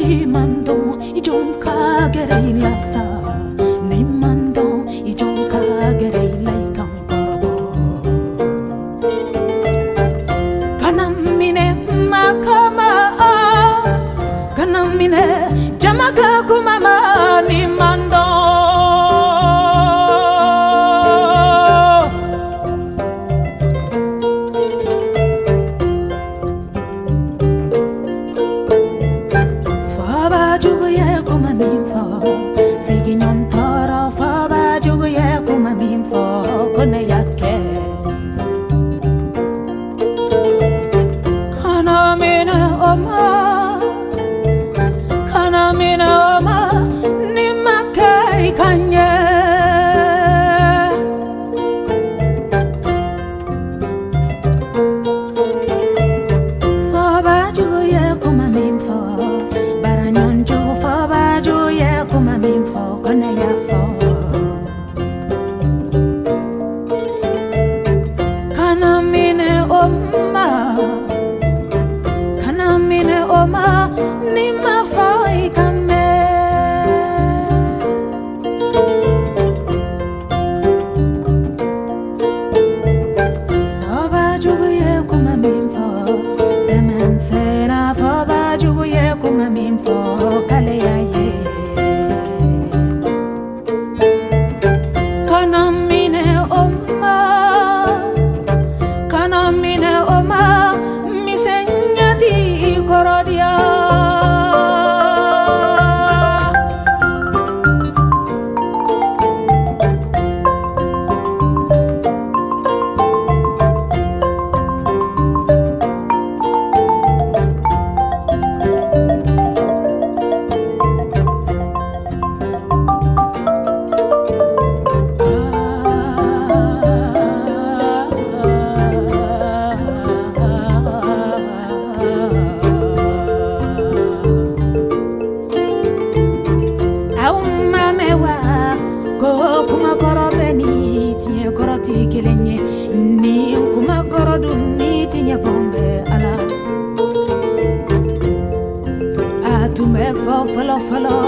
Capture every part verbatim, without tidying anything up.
ni mando ijonka gerei lasa ni mando ijonka gerei lai kankorobo kanamine makama kanamine jamaka kumama ni mando Follow, follow,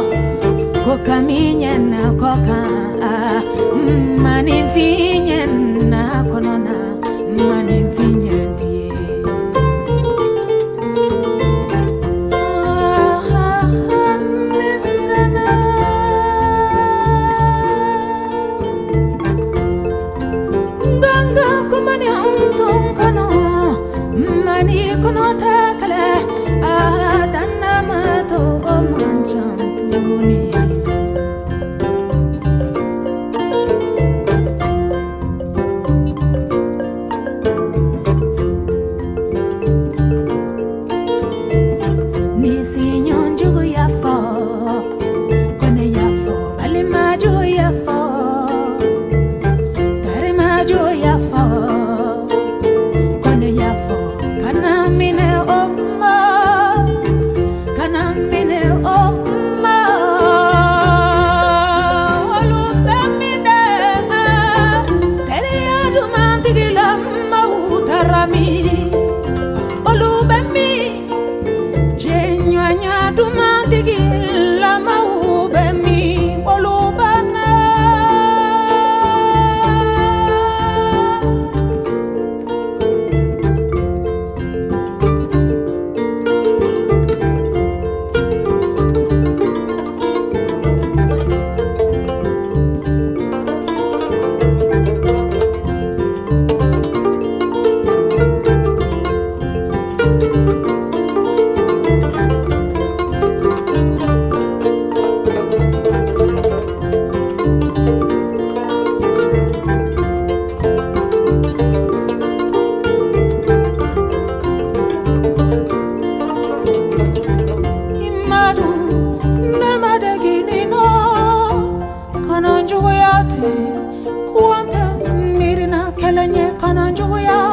go caminha na coca, manin vinha na conona, manin vinha die. Ganga kumani antung kano, mani kono takale, ah danna mato. Chantuni Nisi nyonjugu yafo Kone yafo Bali maju yafo Tare maju yafo Kone yafo Kana mine oma Kana mine oma Olu bemide Tere yadu mantigila mautarami Olu bemi Jenyanya du mantigila maubemi Olu bana Kananjuwayate, kuanta mirina kelanye kananjuwaya.